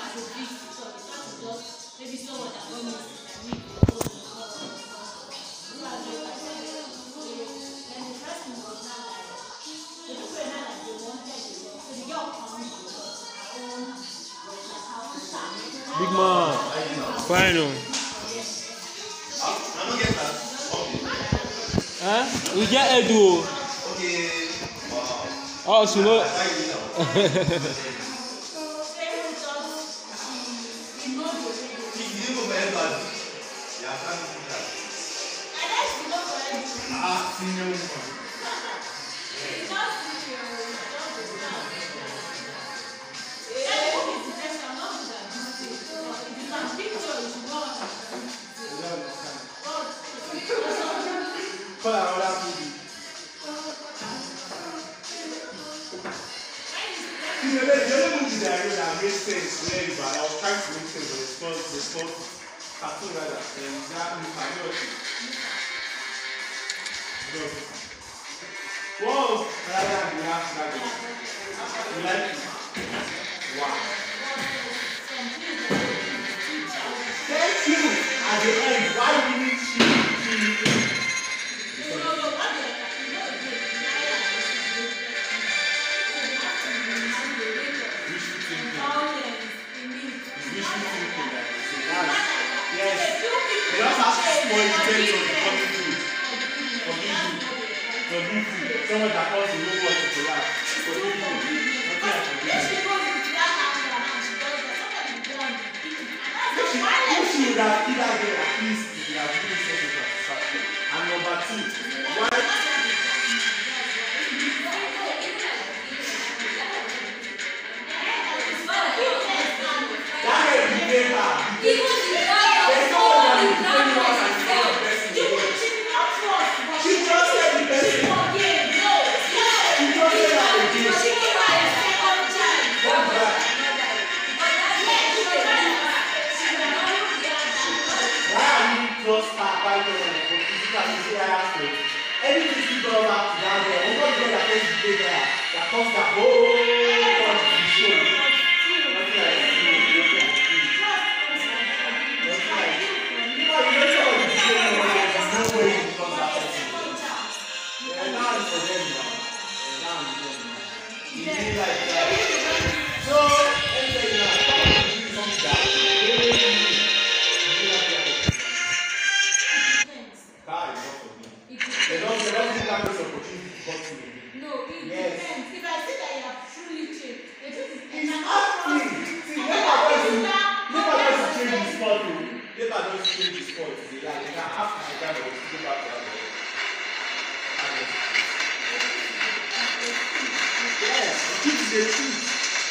Big man, final. Huh? We get Edu. Oh, so no. The only movie that I read that made sense really, but I was trying to make sense, but it's called cartoon rather, and that movie I know. Whoa! Rather than the last guy. You like it? Wow. Thank you! At the end, why didn't you? Someone that calls you know what to collapse. You should have either get at least if you have really set it up. And number two, why? That is the paper. There's no one that is doing what and the person. She just said the person. Anything you go back to down there, we're going to get that place to stay there. That costs the whole bunch of the show. Nothing like that. You know what the show is. There's no way you become that person. Yeah, now it's for them now. Now it's for them now. You need like that. So, anyway, now, come on, you do something that. They don't give that this opportunity to talk to me. No, it depends. If I see that you have truly changed, the truth is it's acting. See, never does change the sport. Never does change the sport. It's a lie. You can ask my dad or go back to that. Yes, the truth is the truth.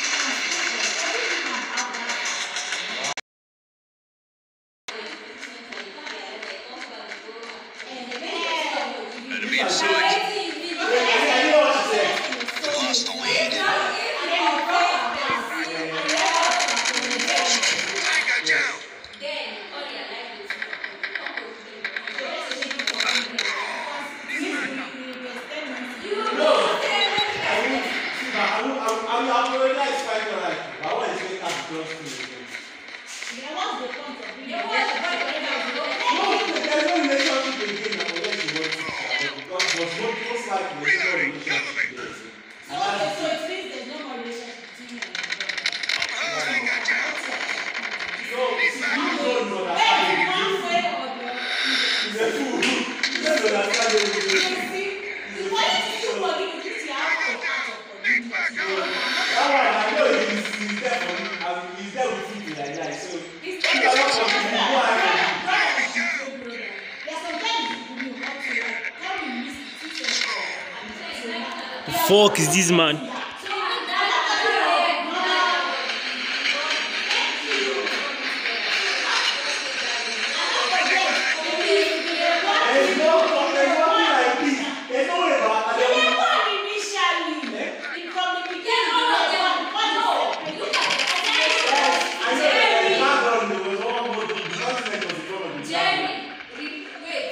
Fuck is this man?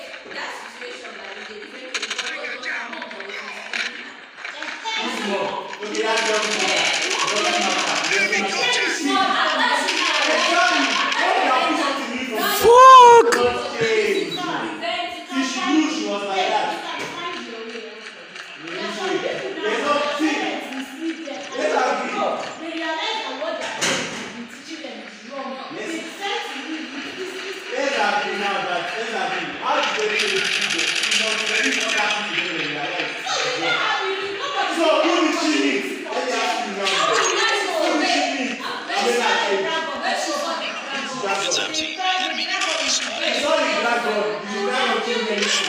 Whoa. So who did she meet? Let me ask you now. Who did she meet? I mean, like, Heads up, team. Enemy drone spotted. it's not the dragon. It's the dragon too many things.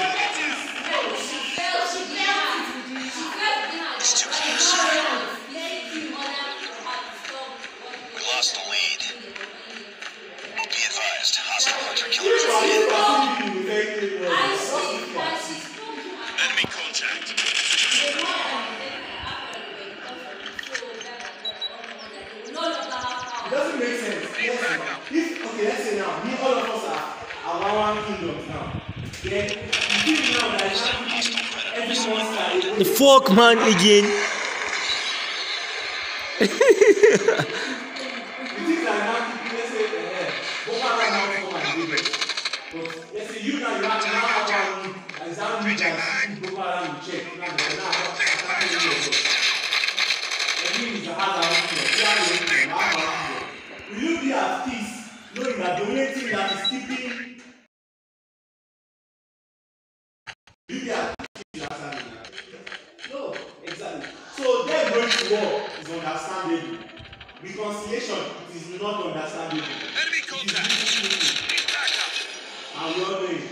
It's too close. We lost the lead. Be advised, hostile hunter killers are enemy contact. It doesn't make sense. Yes, if, okay, let's say now, me, all of us are one kingdoms now. Then, you think now that everyone started. The fuck, man, again. You think that now, let's say, Boko Haram now come and do it. But let's say you now, you have one, and it's down to you that Boko Haram will check. Now, they're not attacking you. Every is a hard out here. Will you be at peace knowing that the only thing that is keeping you be at peace is understanding? No, exactly. So them going to war is understandable. Reconciliation is not understandable. Enemy contact. Need backup. And we all know it.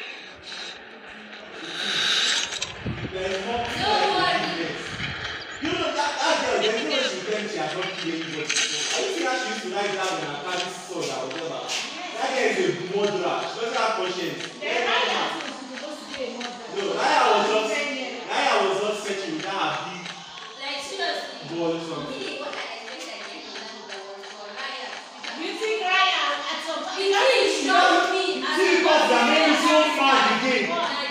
There is more peace than forgiveness. You know that girl, there's no way she claims she has not killed anybody. I think she used to like that when her carry sword or whatever. That girl is a murderer. She doesn't have conscience. No, Raya was just searching without her big ball or something. See because they are making so far the game.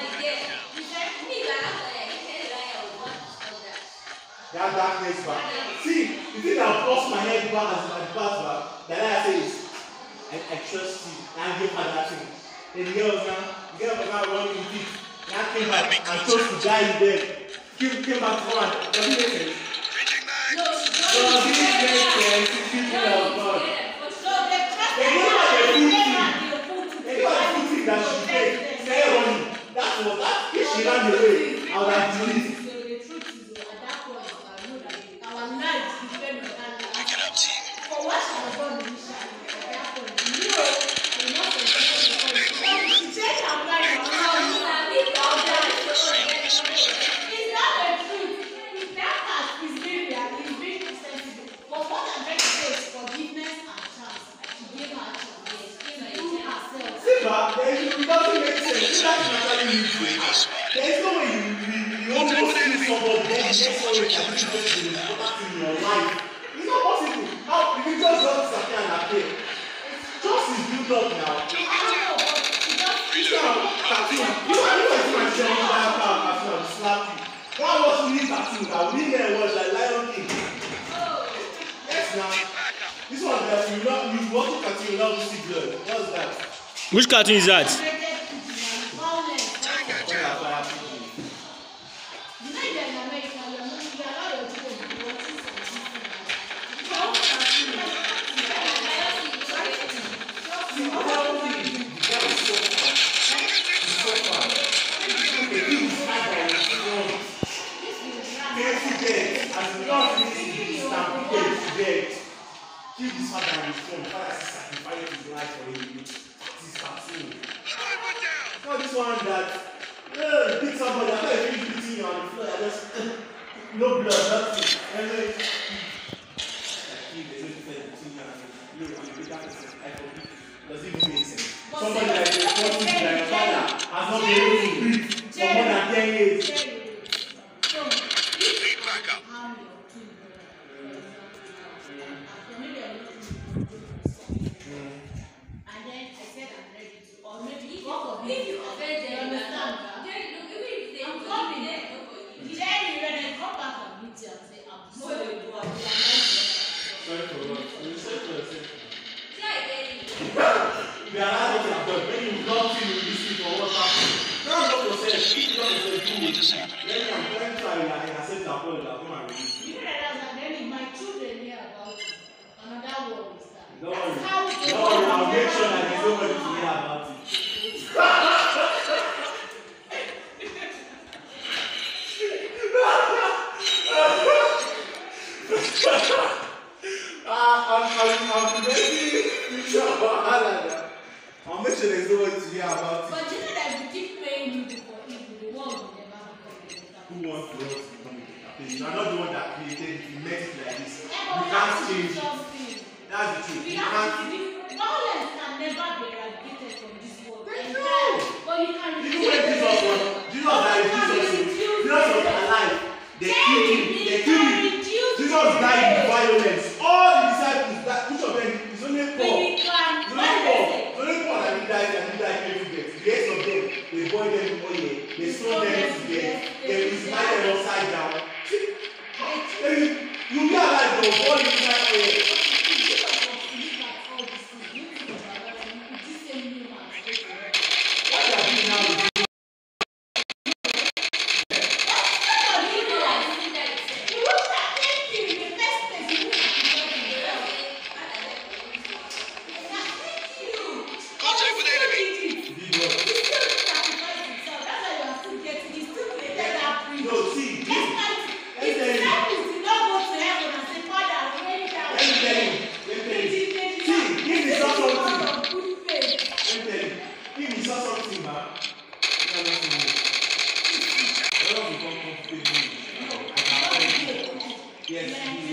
That darkness back. See, the thing that forced my head back as I pass back, that I say is, I trust you, and I give her that thing. Then the girl was now running with it. Now came back and chose to die in bed. Came back to one. Does it make sense? Reaching max. Does it make sense? People of God. They know how they do things. They know how to do things that she did. Stay running. That was that. If she ran away, I would have believed. Pick it up, team. It doesn't make sense. UAV spotted. There's no way you almost kill somebody then the next one you can do in your life. It's not possible. How if you just don't disappear and appear? Just is built up now. That was really cartoon. That we didn't watch like Lion King. Yes, now. This one that you watch cartoon, you love to see blood. What's that? Which cartoon is that? Kill his father and his son. Father sacrificed his life for him. This cartoon. Not this one that beat somebody. I thought you finish beating you on the floor. I just no blood, nothing. And then there's no difference between you and you and the bigger person. I forgive you. Does it even make sense? Somebody like your father has not been able to breathe for more than 10 years. What is happening? No worry, I'll make sure that there's nobody to hear about it. I'll make sure there's nobody to hear about it. But you know that we keep paying you before evil, the world will never become better. Who wants the world to become a better place? You are not the one that created it, you made it like this. Yeah, You but we can't have to do change it. something. That's the truth. We You have can't. to do violence can never be eradicated from this world. That's And true. but you can Even when Jesus was alive, they killed him. They killed him. Jesus died in violence. All the disciples, which of them is only Paul. Only Paul that he died painful death. The rest of them, they boiled them in oil, they throw them to death, they crucified them upside down. You be alive, though, boil inside oil. What they are doing now is Contact with enemy. no, see, let me tell you. See, if he saw something, man, you know what I become comfortable. Yes,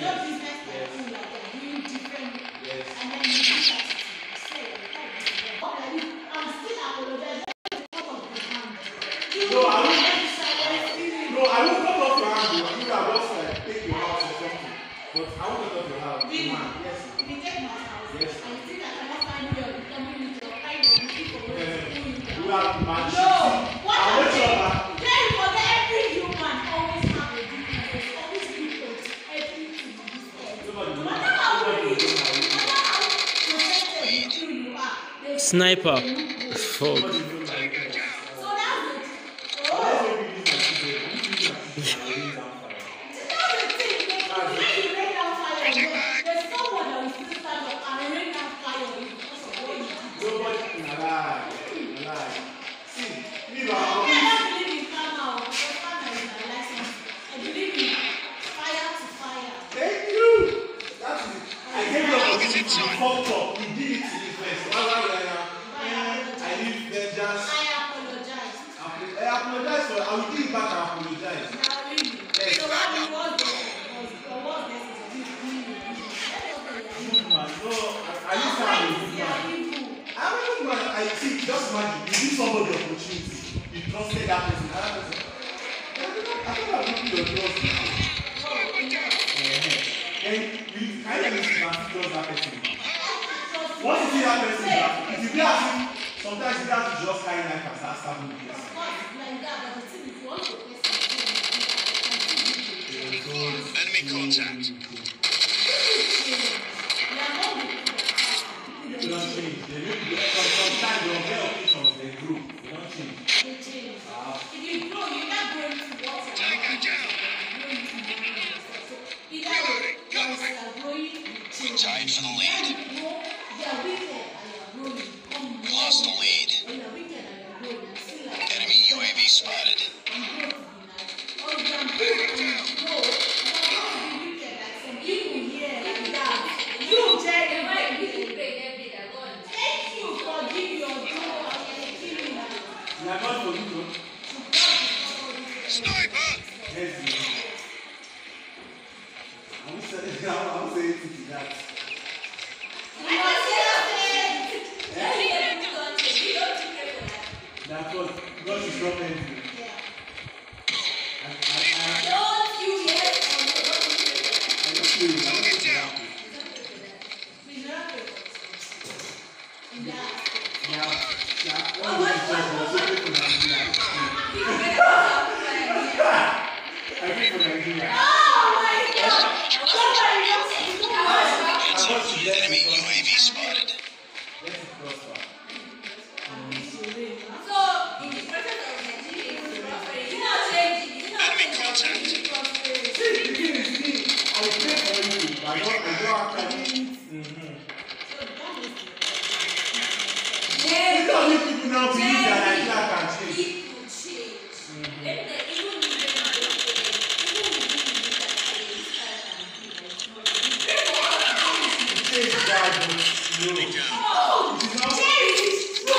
no, I won't cut off your hand. You are just like take your house or something. But I won't cut off your hand. Really? Man, yes. If you take my house, Yes. I think I cannot find you becoming with your kind of looking for where to pull you down. You are mad. No! What I'll I'm make sure saying, that. then for every human always have a difference. There's always difference. Everything in this world. Nobody No will matter how nobody will rich, know no how you matter how protected you feel you are, there's Sniper. still a loophole. Fuck. Nobody will know how you feel. So that's it. Let's Oh, make it this like today. If you use my sister, I will use that fire. that's the thing. When you lay down fire, there's someone that will still stand up and rain down fire on you because of what you did. Nobody can lie. See, me, I man, don't believe in karma because karma is my license. I believe in fire to fire. thank you. That is it. I gave you opportunity to fucked up. You did it to me first. I need vengeance. I apologize. I apologize for it. I will give it back and apologize. Now really. Yes. So what was this? Was this to do with me? Good man. No, I need to have a good man. I'm a good man. I think, just imagine, you give somebody the opportunity. You trusted that person. That person. I think I'm looking your trust. Then you kind of need to trust that person. Once you see that person, if you be asking, sometimes you have to just carry knife and start stabbing the person. Enemy contact. They don't change. Sometimes they don't get occasions, they grow. They don't change. Tango down. Tied for the lead. We lost the lead. Enemy UAV spotted. You are not for you, though. Sniper. Yes, you are. I will say it to that. That was God is not anything. I just feel it. I don't think it happens. One of the things was so good for Nigeria. I think for Nigeria. Heads up. Enemy UAV spotted. Let it prosper. Enemy contact. See, the thing is, I will pray for you. I don't actually. Because you people now believe that Nigeria can change. Change that, no. Enemy down. It is not. No,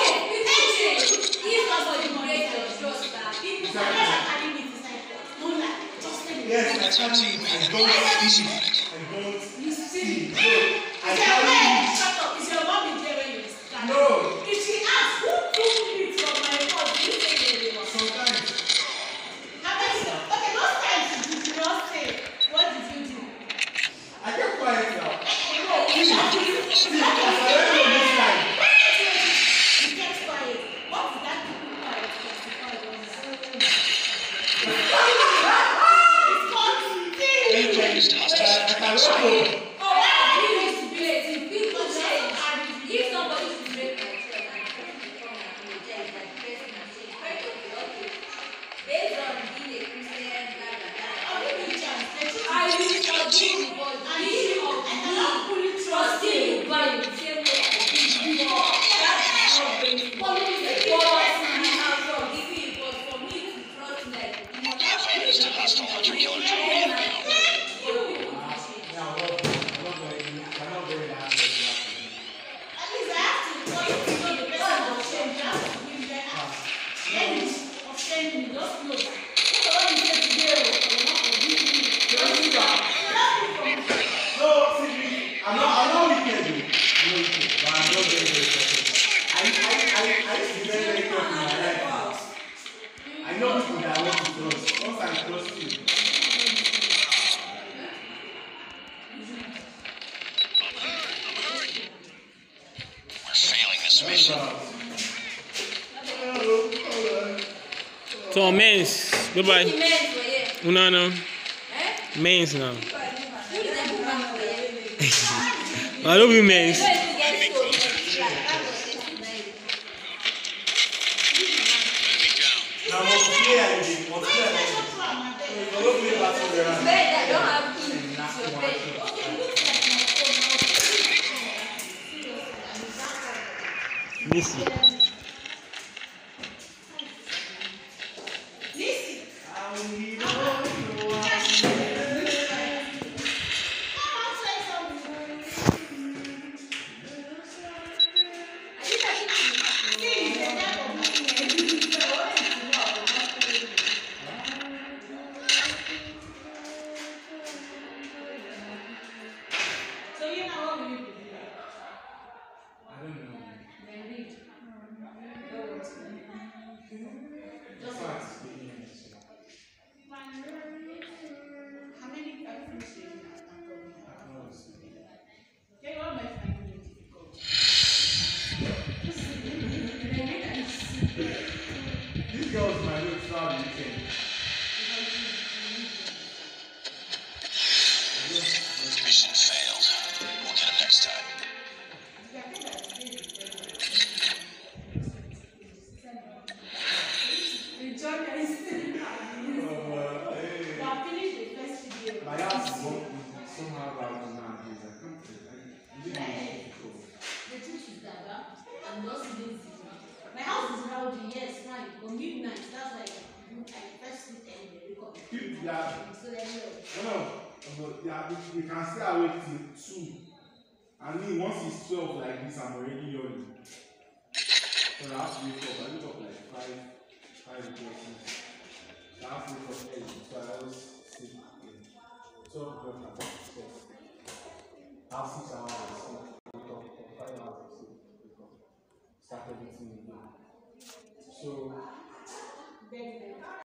team may have been highly spotted. You see. So, I Is your tell mom you, shut up? Is your mom in there when you stand? no. If she asks who took me from my house, do you say they were? Sometimes, How many? Okay, those times you did not say. What did you do? I get quiet now. No, you have to do. See, I already know this time. You kept quiet. What did that keeping quiet testify on? It's called Be advised, hostile I entry don't know. oh, wow, you used to be a people change. If somebody should make my choice and come and apologize, like person and say, okay, based on being a Christian, blah blah blah. I'll give you a chance. I will forgive you, but the issue of me trusting you by the same way I did before, that is not going to work. I'm forgiving you, but for me to trust like you Be advised, hostile hunter-killer drone inbound. At least I have to, for you to know the person of shame, you have to give them end of shame, just know. So what you say today, you're not forgiving me. No, see, I'm not wicked. I'm not wicked, but I'm not very, very careful. I used to be very, very careful in my life. I know people that I want to trust. Once I trust you, We're failing this mission. So, mens. Bye-bye. No, no. Mens now. I love you, mens. now multiplayer again, multiplayer again. So don't play battle around. Missy. So you know what will you do? I don't know. Then read. Just like speaking English. How many have you finished reading now? I don't know speaking. Okay, what am I finding it difficult? And I read and you see. These girls might look throughout the weekend. Mission failed. We'll get him next time. The journalist. Hey. They have finished the first video. My house is somehow loud nowadays. I can't tell. Is it difficult? The truth is that I'm not lazy. My house is rowdy, yes, fine. But midnight, that's like I first sleep and wake up. Yeah. So then No, but yeah, we can stay awake till 2. I mean, once it's 12 like this, I'm already yawning. So I have to wake up. I wake up like 5 o'clock. So I have to wake up early. So I always sleep in 12 o'clock at 6. I have 6 hours of sleep. Wake up, 5 hours of sleep. Wake up. Start everything again. So, then